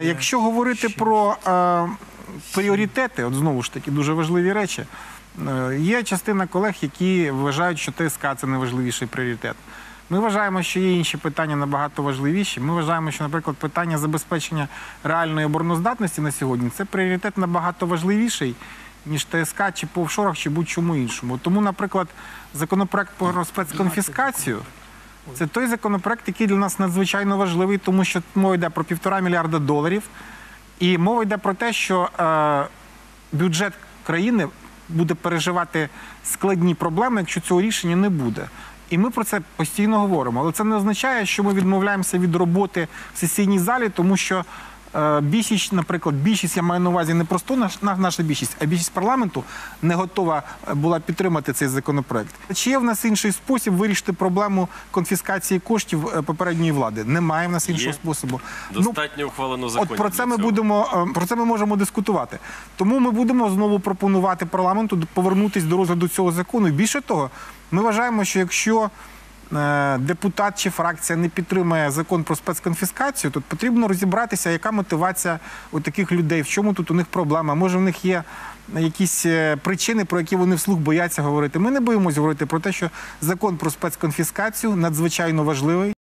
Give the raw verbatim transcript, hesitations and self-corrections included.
Якщо говорити про е, пріоритети, от знову ж таки дуже важливі речі, е, є частина колег, які вважають, що ТСК – це найважливіший пріоритет. Ми вважаємо, що є інші питання набагато важливіші. Ми вважаємо, що, наприклад, питання забезпечення реальної обороноздатності на сьогодні – це пріоритет набагато важливіший, ніж ТСК, чи по офшорах, чи будь-чому іншому. Тому, наприклад, законопроект про спецконфіскацію – це той законопроект, який для нас надзвичайно важливий, тому що мова йде про півтора мільярда доларів, і мова йде про те, що е, бюджет країни буде переживати складні проблеми, якщо цього рішення не буде. І ми про це постійно говоримо. Але це не означає, що ми відмовляємося від роботи в сесійній залі, тому що е, більшість, наприклад, більшість, я маю на увазі не просто наш, наша більшість, а більшість парламенту не готова була підтримати цей законопроект. Чи є в нас інший спосіб вирішити проблему конфіскації коштів попередньої влади? Немає в нас іншого є. способу. Достатньо ну, ухвалено законів. От про це ми будемо, про це ми можемо дискутувати. Тому ми будемо знову пропонувати парламенту повернутися до розгляду цього закону. І більше того, ми вважаємо, що якщо е, депутат чи фракція не підтримує закон про спецконфіскацію, то потрібно розібратися, яка мотивація у таких людей, в чому тут у них проблема. Може, в них є якісь причини, про які вони вслух бояться говорити. Ми не боїмося говорити про те, що закон про спецконфіскацію надзвичайно важливий.